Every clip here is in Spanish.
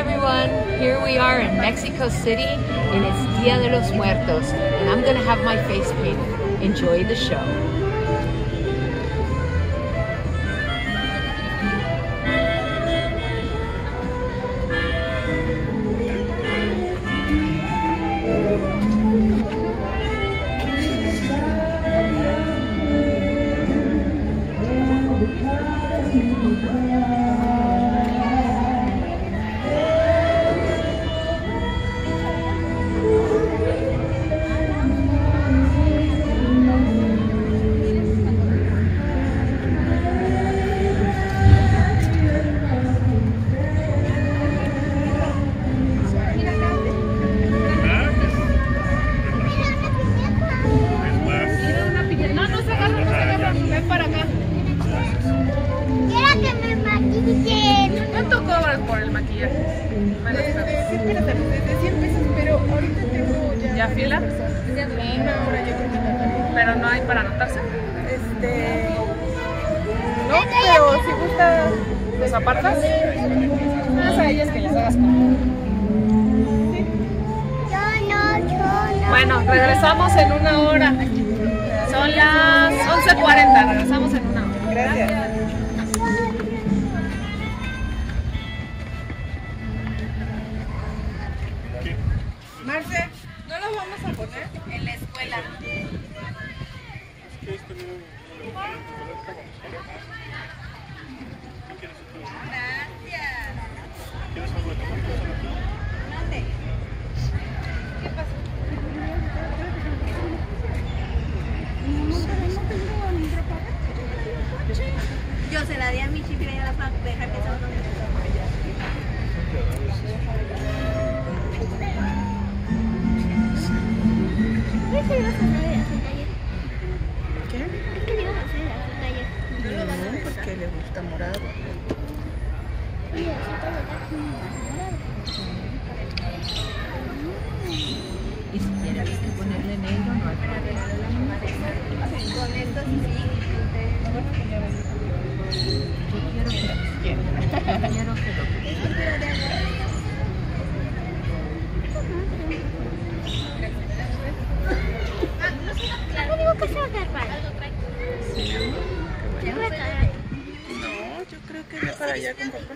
everyone, here we are in Mexico City and it's Dia de los Muertos and I'm gonna have my face painted. Enjoy the show. ¿Cuánto cobras por el maquillaje? Desde 100 pesos, pero ahorita tengo ¿Ya fila? una hora yo creo que tardaría. ¿Pero no hay para anotarse? No, pero si gusta... ¿Los apartas? Más a ellas que les hagas como... Bueno, regresamos en una hora. Son las 11:40, regresamos en una hora. Gracias. Marce, ¿no lo vamos a poner? En la escuela. ¿Qué pasa? Yo se la di a mi chica y ella la deja que se ¿Qué? No, porque le gusta morado. Y si quieres ponerle negro, no hay problema. Con esto sí. Yo quiero que lo No, yo creo que voy para allá con papá.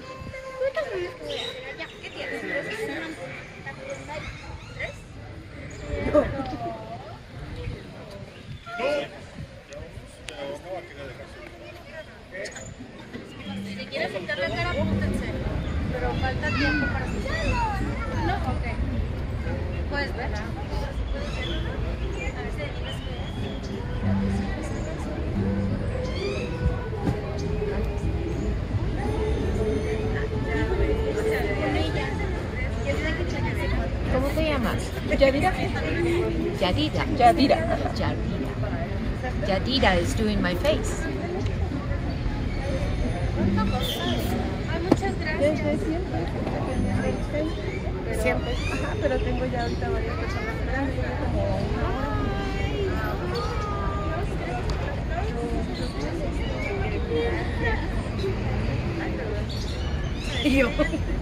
¿Qué tienes? Yo. Si quieres pintar la cara, apúntense. Pero falta tiempo para pintar. No, ok. Puedes ver. A ver si aquí ves. ¿Cómo te llamas? Yadira. Yadira. Yadira. Yadira. Yadira is doing my face. Ay, muchas gracias. Desde siempre. Siempre. Ajá, pero tengo ya ahorita varias personas esperando. Y yo.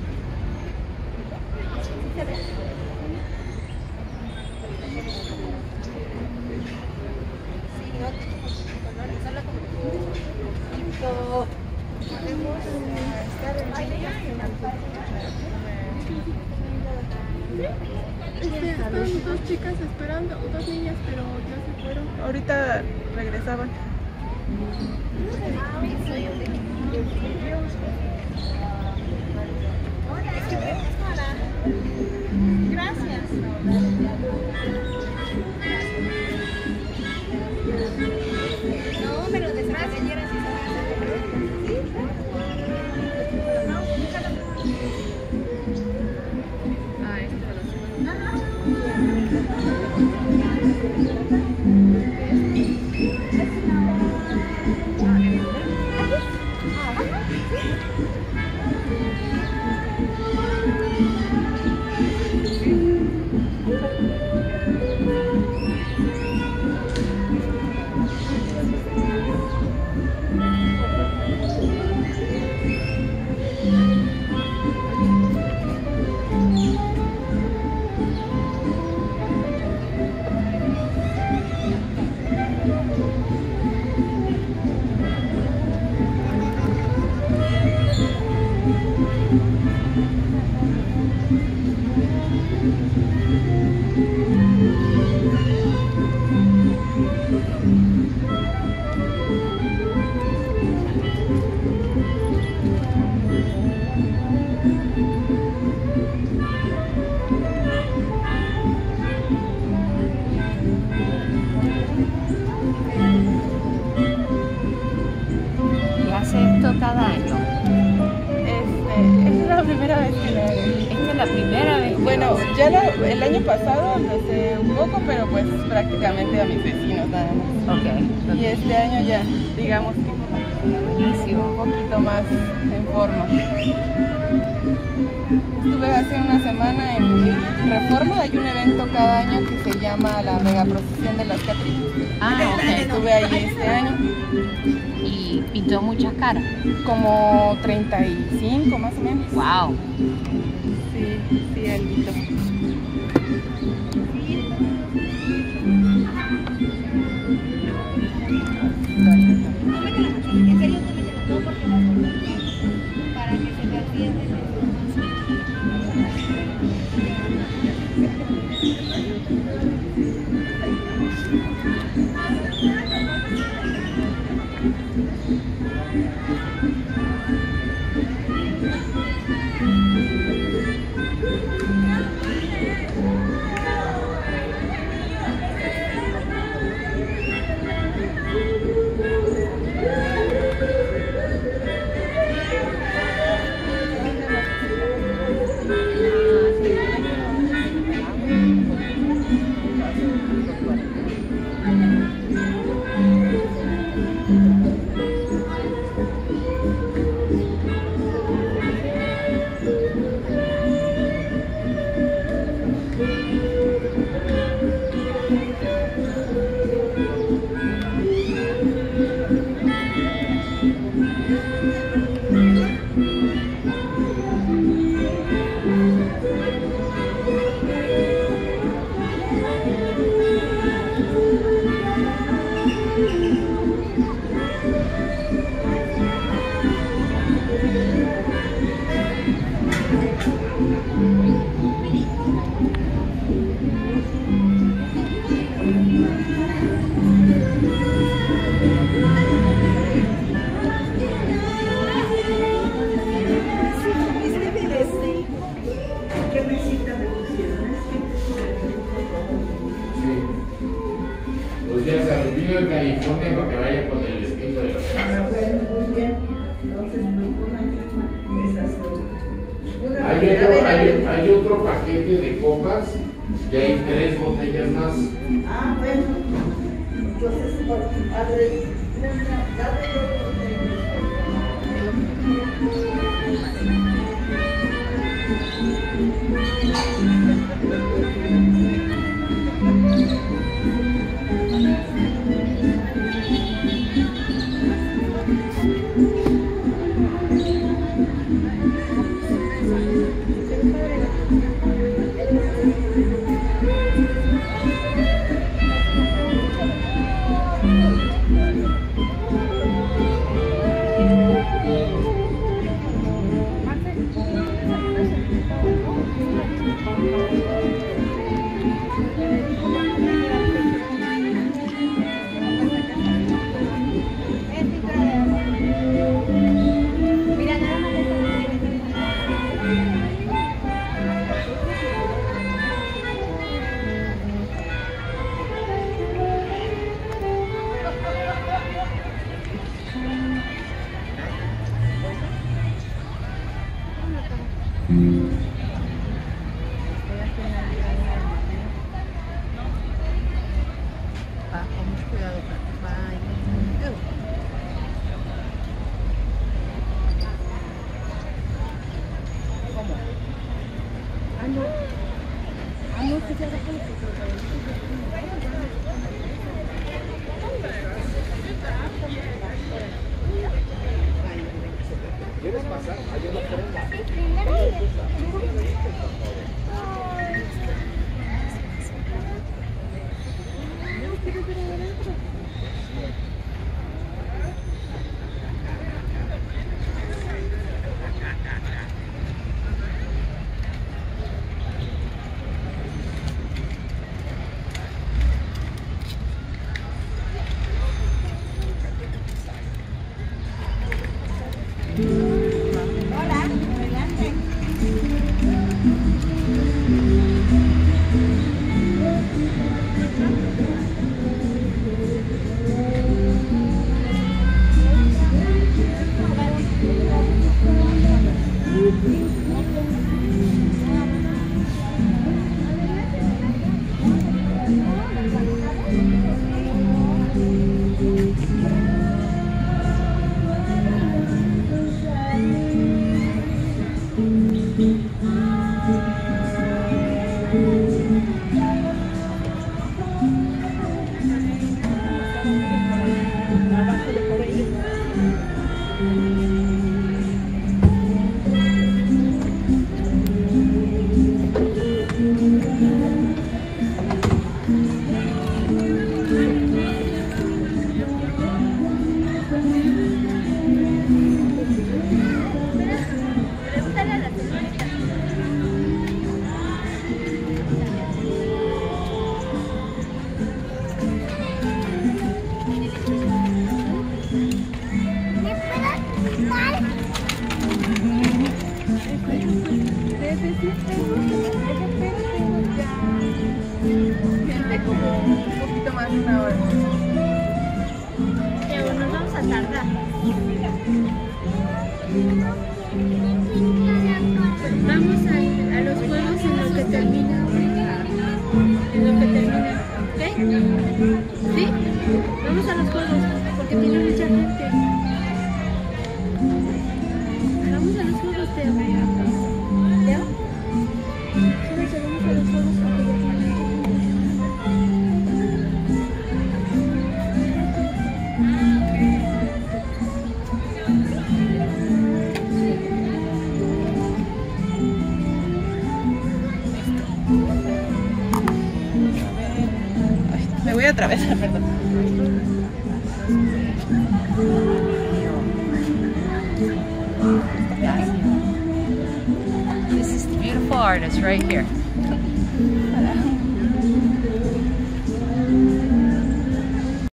Están dos chicas esperando, dos niñas, pero ya se fueron. Ahorita regresaban. Gracias. No, pero después de ayer así se Cada año. Es la primera vez que lo hago. Esta es la primera vez que bueno, ya el año pasado lo hice un poco, pero pues prácticamente a mis vecinos nada más. Okay. Y este año ya, digamos que buenísimo. un poquito más en forma. Estuve hace una semana en Reforma, hay un evento cada año que se llama la Mega Procesión de las Catrinas. Okay. Estuve ahí este año. ¿Y pintó muchas caras? Como 35 más o menos. Wow. Sí, alguito. Para que se te atiende. Los días al río de California para que vaya con el espíritu de los casas. Muy bien. Entonces, hay otro paquete de copas y hay 3 botellas más. Ah, bueno. Entonces, ¿Quieres pasar? Hay una prenda. Gente, como un poquito más de una hora. Pero nos vamos a tardar. Vamos a los juegos en lo que termina. En lo que termina. ¿Ok? ¿Sí? Vamos a los juegos porque tiene mucha gente. Vamos a los juegos, Teo. ¿Teo? Sí, vamos a los juegos porque ya tiene mucha gente. Me voy a atravesar, perdón. This is the beautiful artist right here.